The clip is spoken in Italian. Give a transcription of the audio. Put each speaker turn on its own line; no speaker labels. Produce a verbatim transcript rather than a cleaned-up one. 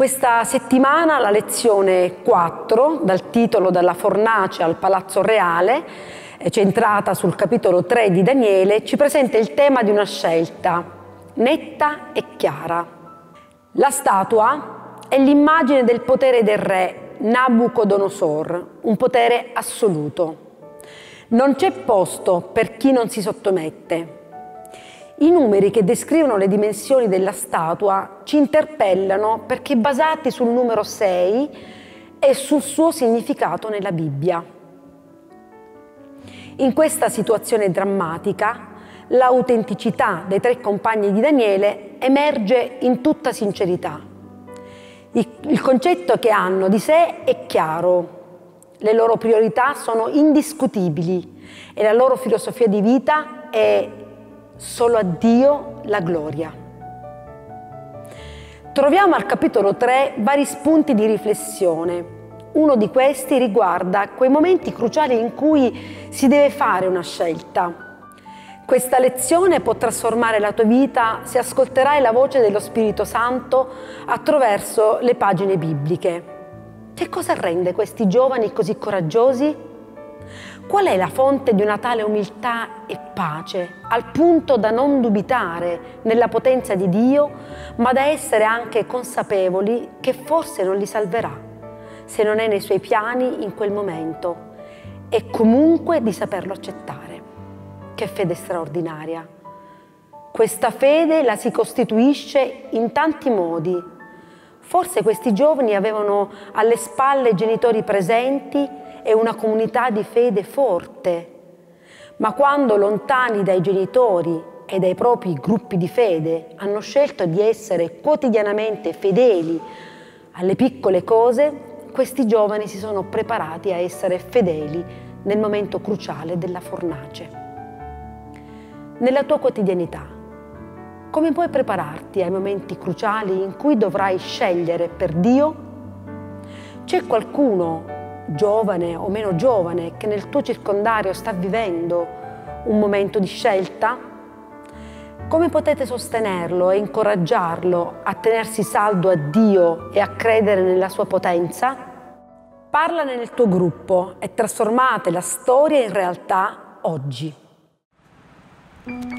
Questa settimana la lezione quattro, dal titolo Dalla fornace al palazzo reale, centrata sul capitolo tre di Daniele, ci presenta il tema di una scelta netta e chiara. La statua è l'immagine del potere del re Nabucodonosor, un potere assoluto. Non c'è posto per chi non si sottomette. I numeri che descrivono le dimensioni della statua ci interpellano perché basati sul numero sei e sul suo significato nella Bibbia. In questa situazione drammatica, l'autenticità dei tre compagni di Daniele emerge in tutta sincerità. Il concetto che hanno di sé è chiaro, le loro priorità sono indiscutibili e la loro filosofia di vita è solo a Dio la gloria. Troviamo al capitolo tre vari spunti di riflessione. Uno di questi riguarda quei momenti cruciali in cui si deve fare una scelta. Questa lezione può trasformare la tua vita se ascolterai la voce dello Spirito Santo attraverso le pagine bibliche. Che cosa rende questi giovani così coraggiosi? Qual è la fonte di una tale umiltà e pace, al punto da non dubitare nella potenza di Dio, ma da essere anche consapevoli che forse non li salverà, se non è nei suoi piani in quel momento, e comunque di saperlo accettare? Che fede straordinaria! Questa fede la si costituisce in tanti modi. Forse questi giovani avevano alle spalle genitori presenti e una comunità di fede forte, ma quando lontani dai genitori e dai propri gruppi di fede hanno scelto di essere quotidianamente fedeli alle piccole cose, questi giovani si sono preparati a essere fedeli nel momento cruciale della fornace. Nella tua quotidianità, come puoi prepararti ai momenti cruciali in cui dovrai scegliere per Dio? C'è qualcuno, giovane o meno giovane, che nel tuo circondario sta vivendo un momento di scelta? Come potete sostenerlo e incoraggiarlo a tenersi saldo a Dio e a credere nella sua potenza? Parlane nel tuo gruppo e trasformate la storia in realtà oggi.